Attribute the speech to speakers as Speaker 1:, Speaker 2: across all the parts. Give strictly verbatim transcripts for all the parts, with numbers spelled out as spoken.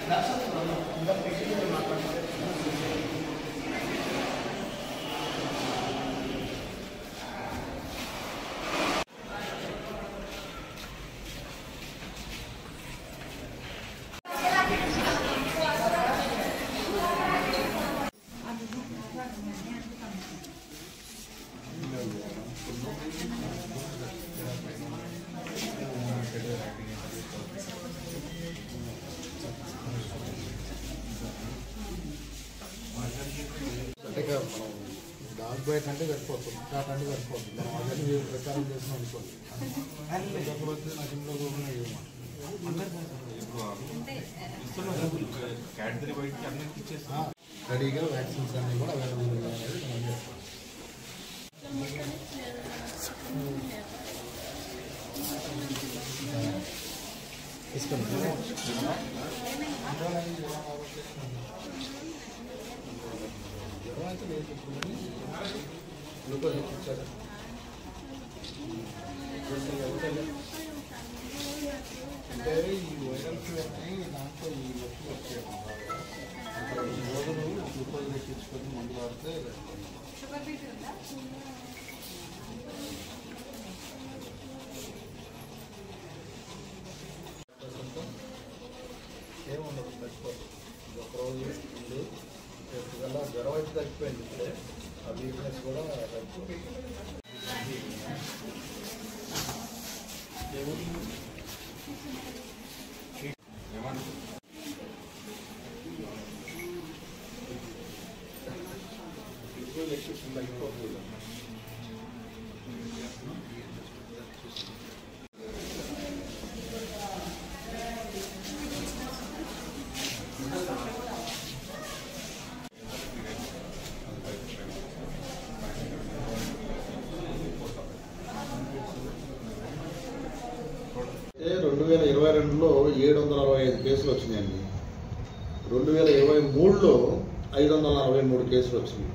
Speaker 1: Dog bite అంటే సరిపోతుంది, cot అంటే సరిపోతుంది. మనం అవన్నీ ప్రచారం చేసిన అనుకోండి లేకపోతే నాకు ఇంట్లో కూడా రెడీగా వ్యాక్సిన్స్ అన్నీ కూడా అవైలబుల్గా అనేది మనం చేస్తాం. జ్వరం అయితే లేదు, గ్లూకోజ్ ఇచ్చారు. అంటే ఈ వైరల్ ఫీవర్ అని దాంట్లో ఈ నొప్పి వచ్చేయడం ఈ రోజులు గ్లూకోజ్ తెచ్చుకొని మందు వాడితే ఏముండదు, తగ్గిపోతుంది. ఇది ఒకరోజు ఉంది వల్ల జ్వరం అయితే తగ్గిపోయింది. ఇప్పుడే ఆ వీక్నెస్ కూడా తగ్గిపోయింది. తగ్గిపోతుంది. రెండు వేల ఇరవై రెండులో ఏడు వందల అరవై ఐదు కేసులు వచ్చినాయండి. రెండు వేల ఇరవై మూడులో ఐదు వందల నలభై మూడు కేసులు వచ్చినాయి.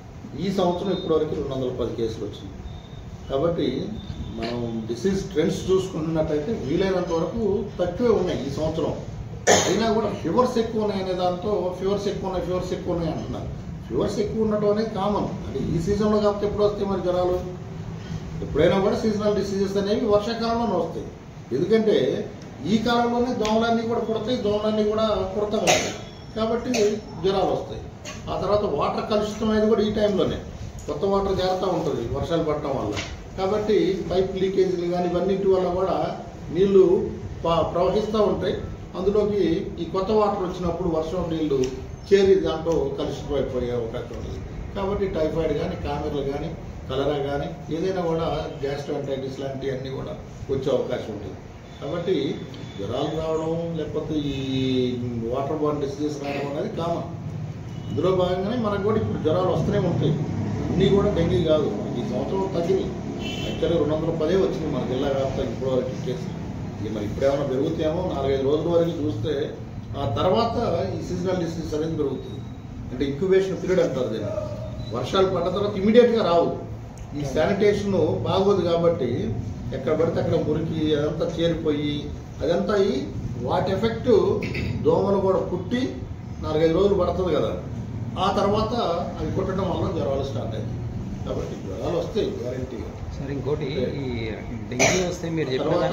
Speaker 1: ఈ సంవత్సరం ఇప్పటివరకు రెండు వందల పది కేసులు వచ్చినాయి. కాబట్టి మనం డిసీజ్ ట్రెండ్స్ చూసుకుంటున్నట్టయితే వీలైనంత వరకు తక్కువే ఉన్నాయి ఈ సంవత్సరం. అయినా కూడా ఫీవర్స్ ఎక్కువ ఉన్నాయి అనే దాంతో ఫీవర్స్ ఎక్కువ ఉన్నాయి ఫీవర్స్ ఎక్కువ ఉన్నాయి అంటున్నారు. ఫీవర్స్ ఎక్కువ ఉండటం అనేది కామన్. అంటే ఈ సీజన్లో కాకపోతే ఎప్పుడు వస్తాయి మరి జ్వరాలు? ఎప్పుడైనా కూడా సీజనల్ డిసీజెస్ అనేవి వర్షాకాలంలోనే వస్తాయి. ఎందుకంటే ఈ కాలంలోనే దోమలన్నీ కూడా కుడతాయి, దోమలన్నీ కూడా కుడతా ఉంటాయి. కాబట్టి జ్వరాలు వస్తాయి. ఆ తర్వాత వాటర్ కలుషితం అనేది కూడా ఈ టైంలోనే కొత్త వాటర్ జారుతూ ఉంటుంది వర్షాలు పడటం వల్ల. కాబట్టి పైప్ లీకేజీలు కానీ ఇవన్నింటి వల్ల కూడా నీళ్లు ప్రవహిస్తూ ఉంటాయి. అందులోకి ఈ కొత్త వాటర్ వచ్చినప్పుడు వర్షం నీళ్లు చేరి దాంట్లో కలుషితమైపోయే అవకాశం ఉంటుంది. కాబట్టి టైఫాయిడ్ కానీ కామెర్లు కానీ కలరా కానీ ఏదైనా కూడా గ్యాస్ట్రోఎంటరైటిస్ లాంటివన్నీ కూడా వచ్చే అవకాశం ఉంటుంది. కాబట్టి జ్వరాలు రావడం లేకపోతే ఈ వాటర్ బార్న్ డిసీజెస్ రావడం అనేది కామన్. ఇందులో భాగంగానే మనకు కూడా ఇప్పుడు జ్వరాలు వస్తూనే ఉంటాయి. అన్నీ కూడా డెంగీ కాదు, ఈ సంవత్సరం తగ్గినాయి. యాక్చువల్గా రెండు వందల పదే వచ్చినాయి మన జిల్లా వ్యాప్తంగా ఇప్పటి వరకు కేసులు. ఇది మరి ఇప్పుడేమైనా పెరుగుతాయేమో, నాలుగైదు రోజుల వరకు చూస్తే ఆ తర్వాత ఈ సీజనల్ డిసీజ్ అనేది పెరుగుతుంది. అంటే ఇంక్యుబేషన్ పీరియడ్ అంటారు దీన్ని. వర్షాలు పడ్డ తర్వాత ఇమీడియట్గా రావు. ఈ శానిటేషన్ బాగోదు కాబట్టి ఎక్కడ పడితే అక్కడ మురికి అదంతా చేరిపోయి అదంతా అయ్యి వాటి ఎఫెక్ట్ దోమలు కూడా పుట్టి నాలుగైదు రోజులు పడుతుంది కదా. ఆ తర్వాత అవి కుట్టడం వల్ల జ్వరాలు స్టార్ట్ అయ్యాయి. కాబట్టి జ్వరాలు వస్తాయి గ్యారంటీగా.
Speaker 2: సార్ ఇంకోటి ఈ డెంగ్యూ వస్తే మీరు
Speaker 1: తర్వాత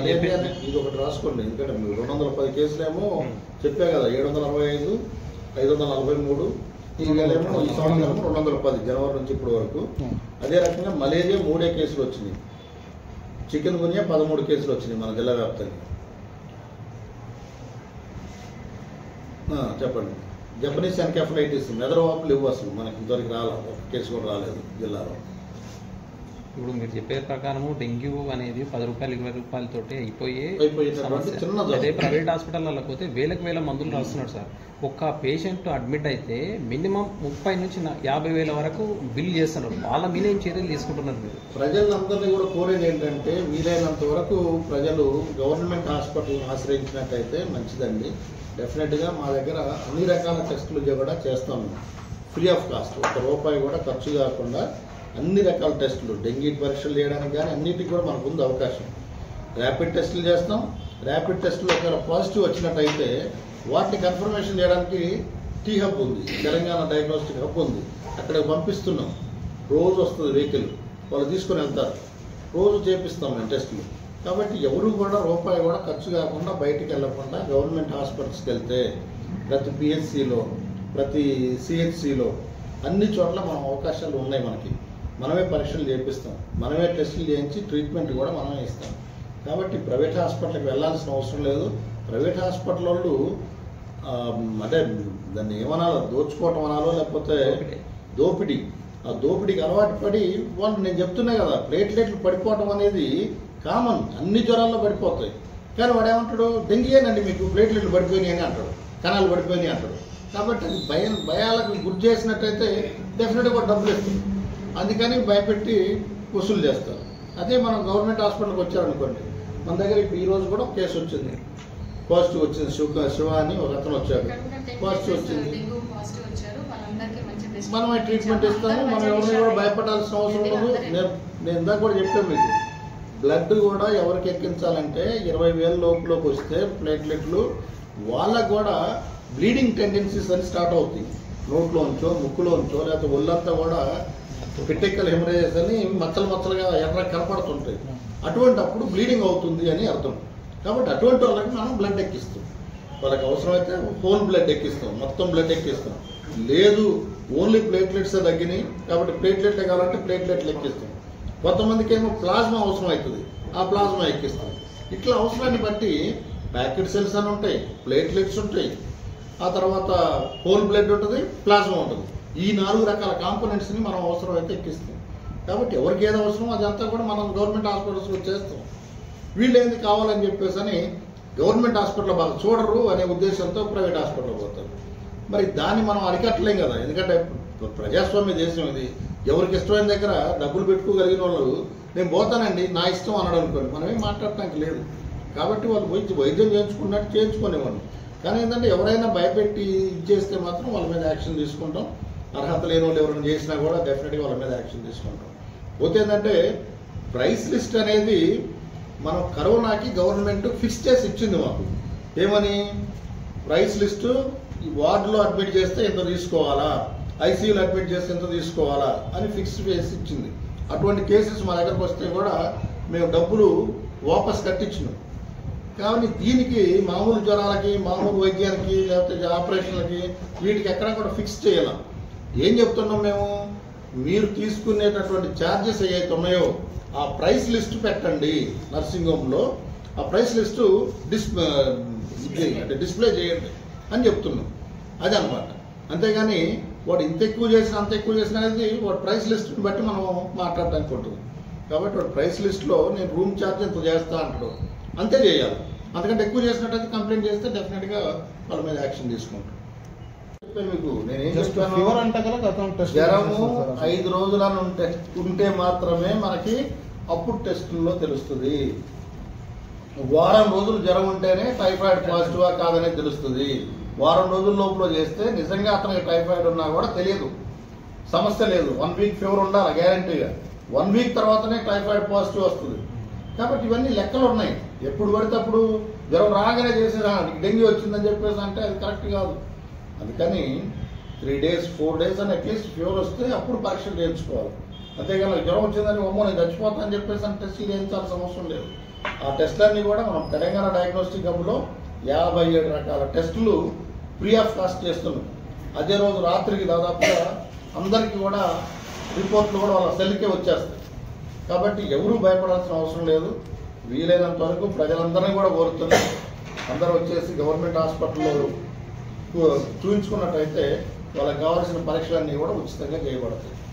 Speaker 1: ఇది ఒకటి రాసుకోండి. ఎందుకంటే మీరు రెండు వందల పది కేసులేమో చెప్పా కదా, ఏడు వందల అరవై ఐదు ఐదు వందల నలభై మూడు ఈ వేలేమో ఈ సంవత్సరం రెండు వందల పది జనవరి నుంచి ఇప్పటి వరకు. అదే రకంగా మలేరియా మూడే కేసులు వచ్చినాయి. చికెన్ గున్యా పదమూడు కేసులు వచ్చినాయి మన జిల్లా వ్యాప్తంగా. చెప్పండి. జపనీస్ ఎన్కెఫలైటిస్ మెదడువాపులు ఇవ్వు అసలు మనకి ఇంతవరకు రాలేదు, ఒక కేసు కూడా రాలేదు జిల్లాలో.
Speaker 2: ఇప్పుడు మీరు చెప్పే ప్రకారము డెంగ్యూ అనేది పది రూపాయలు ఇరవై రూపాయలతోటి అయిపోయే
Speaker 1: అదే
Speaker 2: ప్రైవేట్ హాస్పిటల్లో పోతే వేలకు వేల మందులు రాస్తున్నాడు సార్. ఒక్క పేషెంట్ అడ్మిట్ అయితే మినిమం ముప్పై నుంచి యాభై వేల వరకు బిల్ చేస్తున్నారు. వాళ్ళ మీద ఏం చర్యలు తీసుకుంటున్నారు మీరు?
Speaker 1: ప్రజలందరినీ కూడా కోరేది ఏంటంటే వీలైనంత వరకు ప్రజలు గవర్నమెంట్ హాస్పిటల్ ఆశ్రయించినట్టయితే మంచిదండి. డెఫినెట్గా మా దగ్గర అన్ని రకాల టెస్టులు కూడా చేస్తాము ఫ్రీ ఆఫ్ కాస్ట్. ఒక రూపాయి కూడా ఖర్చు కాకుండా అన్ని రకాల టెస్టులు, డెంగీ పరీక్షలు చేయడానికి కానీ అన్నిటికీ కూడా మనకు ఉంది అవకాశం. ర్యాపిడ్ టెస్టులు చేస్తాం, ర్యాపిడ్ టెస్టులు ఒకవేళ పాజిటివ్ వచ్చినట్టయితే వాటిని కన్ఫర్మేషన్ చేయడానికి టీ హబ్ ఉంది, తెలంగాణ డయాగ్నోస్టిక్ హబ్ ఉంది, అక్కడికి పంపిస్తున్నాం. రోజు వస్తుంది వెహికల్, వాళ్ళు తీసుకొని వెళ్తారు, రోజు చేపిస్తాం మేము టెస్టులు. కాబట్టి ఎవరు కూడా రూపాయి కూడా ఖర్చు కాకుండా బయటికి వెళ్ళకుండా గవర్నమెంట్ హాస్పిటల్స్కి వెళ్తే ప్రతి పిహెచ్సిలో ప్రతి సిహెచ్సిలో అన్ని చోట్ల మనం అవకాశాలు ఉన్నాయి. మనకి మనమే పరీక్షలు చేపిస్తాం, మనమే టెస్టులు చేయించి ట్రీట్మెంట్ కూడా మనమే ఇస్తాం. కాబట్టి ప్రైవేట్ హాస్పిటల్కి వెళ్ళాల్సిన అవసరం లేదు. ప్రైవేట్ హాస్పిటల్ వాళ్ళు అంటే దాన్ని ఏమనాలో, దోచుకోవటం అనాలో లేకపోతే దోపిడీ, ఆ దోపిడీకి అలవాటు పడి వాళ్ళు, నేను చెప్తున్నా కదా, ప్లేట్లెట్లు పడిపోవటం అనేది కామన్, అన్ని జ్వరాల్లో పడిపోతాయి. కానీ వాడు ఏమంటాడు, డెంగీయేనండి మీకు ప్లేట్లెట్లు పడిపోయినాయి అని అంటాడు, కణాలు పడిపోయినాయి అంటాడు. కాబట్టి అది భయం భయాలకు గురి చేసినట్టయితే డెఫినెట్గా డబ్బులు ఇస్తుంది. అందుకని భయపెట్టి వసూలు చేస్తారు. అదే మనం గవర్నమెంట్ హాస్పిటల్కి వచ్చారనుకోండి, మన దగ్గర ఇప్పుడు ఈ రోజు కూడా కేసు వచ్చింది, పాజిటివ్ వచ్చింది. శివ శివ అని ఒక అతను వచ్చాడు, పాజిటివ్ వచ్చింది. మనమే ట్రీట్మెంట్ ఇస్తాము, మనం ఎవరిని కూడా భయపడాల్సిన అవసరం లేదు. నేను నేను ఇందాక కూడా చెప్పాను మీకు, బ్లడ్ కూడా ఎవరికి ఎక్కించాలంటే ఇరవై వేల లోపులోకి వస్తే ప్లేట్లెట్లు వాళ్ళకు కూడా బ్లీడింగ్ టెండెన్సీస్ అని స్టార్ట్ అవుతాయి. నోట్లోంచో ముక్కులోంచో లేకపోతే ఒళ్ళంతా కూడా పిట్టెక్కల్ హెమరేజెస్ అని మచ్చలు మచ్చలుగా ఎర్ర కనపడుతుంటాయి. అటువంటి అప్పుడు బ్లీడింగ్ అవుతుంది అని అర్థం. కాబట్టి అటువంటి వాళ్ళకి మనం బ్లడ్ ఎక్కిస్తాం. వాళ్ళకి అవసరమైతే హోల్ బ్లడ్ ఎక్కిస్తాం, మొత్తం బ్లడ్ ఎక్కిస్తాం. లేదు ఓన్లీ ప్లేట్లెట్సే తగ్గినాయి కాబట్టి ప్లేట్లెట్లే కావాలంటే ప్లేట్లెట్లు ఎక్కిస్తాం. కొంతమందికి ఏమో ప్లాస్మా అవసరం అవుతుంది, ఆ ప్లాస్మా ఎక్కిస్తాం. ఇట్లా అవసరాన్ని బట్టి ప్యాకెట్ సెల్స్ అని ఉంటాయి, ప్లేట్లెట్స్ ఉంటాయి, ఆ తర్వాత హోల్ బ్లడ్ ఉంటుంది, ప్లాస్మా ఉంటుంది. ఈ నాలుగు రకాల కాంపోనెంట్స్ని మనం అవసరం అయితే ఎక్కిస్తాం. కాబట్టి ఎవరికి ఏది అవసరం అదంతా కూడా మనం గవర్నమెంట్ హాస్పిటల్స్లో చేస్తాం. వీళ్ళు ఏంది కావాలని చెప్పేసి అని గవర్నమెంట్ హాస్పిటల్ బాగా చూడరు అనే ఉద్దేశంతో ప్రైవేట్ హాస్పిటల్ పోతారు. మరి దాన్ని మనం అరికట్టలేం కదా, ఎందుకంటే ప్రజాస్వామ్య దేశం ఇది. ఎవరికి ఇష్టమైన దగ్గర డబ్బులు పెట్టుకోగలిగిన వాళ్ళు నేను పోతానండి నా ఇష్టం అన్నాడు అనుకోండి, మనం ఏం మాట్లాడటానికి లేదు. కాబట్టి వాళ్ళు పోయి వైద్యం చేయించుకున్నట్టు చేయించుకునేవాళ్ళు. కానీ ఏంటంటే ఎవరైనా భయపెట్టి ఇచ్చేస్తే మాత్రం వాళ్ళ మీద యాక్షన్ తీసుకుంటాం. అర్హత లేని వాళ్ళు ఎవరైనా చేసినా కూడా డెఫినెట్గా వాళ్ళ మీద యాక్షన్ తీసుకుంటాం. పోతే ఏంటంటే ప్రైస్ లిస్ట్ అనేది మనం కరోనాకి గవర్నమెంట్ ఫిక్స్ చేసి ఇచ్చింది మాకు. ఏమని, ప్రైస్ లిస్టు ఈ వార్డులో అడ్మిట్ చేస్తే ఎంత తీసుకోవాలా, ఐసీయూలో అడ్మిట్ చేస్తే ఎంత తీసుకోవాలా అని ఫిక్స్ చేసి ఇచ్చింది. అటువంటి కేసెస్ మా దగ్గరకు వస్తే కూడా మేము డబ్బులు వాపస్ కట్టించినాం. కానీ దీనికి మామూలు జ్వరాలకి, మామూలు వైద్యానికి, లేకపోతే ఆపరేషన్లకి వీటికి ఎక్కడ కూడా ఫిక్స్ చేయాలి. ఏం చెప్తున్నాం మేము, మీరు తీసుకునేటటువంటి ఛార్జెస్ ఏవైతే ఉన్నాయో ఆ ప్రైస్ లిస్టు పెట్టండి నర్సింగ్ హోమ్లో, ఆ ప్రైస్ లిస్టు డిస్ అంటే డిస్ప్లే చేయండి అని చెప్తున్నాం. అది అనమాట. అంతేగాని వాడు ఇంత ఎక్కువ చేసిన అంత ఎక్కువ చేసిన అనేది వాడు ప్రైస్ లిస్ట్ని బట్టి మనం మాట్లాడడానికి ఉంటుంది. కాబట్టి వాడు ప్రైస్ లిస్ట్లో నేను రూమ్ ఛార్జ్ ఎంత చేస్తా అంటాడు, అంతే చేయాలి. అంతకంటే ఎక్కువ చేసినట్టయితే కంప్లైంట్ చేస్తే డెఫినెట్గా వాళ్ళ మీద యాక్షన్ తీసుకుంటాం. మీకు నేనేం చెప్తాను, జ్వరము ఐదు రోజులను ఉంటే ఉంటే మాత్రమే మనకి అప్పుడు టెస్టుల్లో తెలుస్తుంది. వారం రోజులు జ్వరం ఉంటేనే టైఫాయిడ్ పాజిటివా కాదనేది తెలుస్తుంది. వారం రోజుల లోపల చేస్తే నిజంగా అతనికి టైఫాయిడ్ ఉన్నా కూడా తెలియదు, సమస్య లేదు. వన్ వీక్ ఫీవర్ ఉండాలి గ్యారంటీగా. వన్ వీక్ తర్వాతనే టైఫాయిడ్ పాజిటివ్ వస్తుంది. కాబట్టి ఇవన్నీ లెక్కలు ఉన్నాయి. ఎప్పుడు పడితే అప్పుడు జ్వరం రాగానే చేసేదా డెంగ్యూ వచ్చిందని చెప్పేసి అంటే అది కరెక్ట్ కాదు. అందుకని త్రీ డేస్ ఫోర్ డేస్ అని అట్లీస్ట్ ఫీవర్ వస్తే అప్పుడు పరీక్షలు చేయించుకోవాలి. అంతేగాని జ్వరం వచ్చిందని అమ్మో నేను చచ్చిపోతానని చెప్పేసి అని టెస్టులు చేయించాల్సిన అవసరం లేదు. ఆ టెస్టులన్నీ కూడా మనం తెలంగాణ డయాగ్నోస్టిక్ హబ్లో యాభై ఏడు రకాల టెస్టులు ఫ్రీ ఆఫ్ కాస్ట్ చేస్తున్నాం. అదే రోజు రాత్రికి దాదాపుగా అందరికీ కూడా రిపోర్ట్లు కూడా వాళ్ళ సెల్కే వచ్చేస్తాయి. కాబట్టి ఎవరూ భయపడాల్సిన అవసరం లేదు. వీలైనంత వరకు ప్రజలందరినీ కూడా కోరుతున్నాం, అందరూ వచ్చేసి గవర్నమెంట్ హాస్పిటల్లో చూపించుకున్నట్టయితే వాళ్ళకి కావాల్సిన పరీక్షలన్నీ కూడా ఉచితంగా చేయబడతాయి.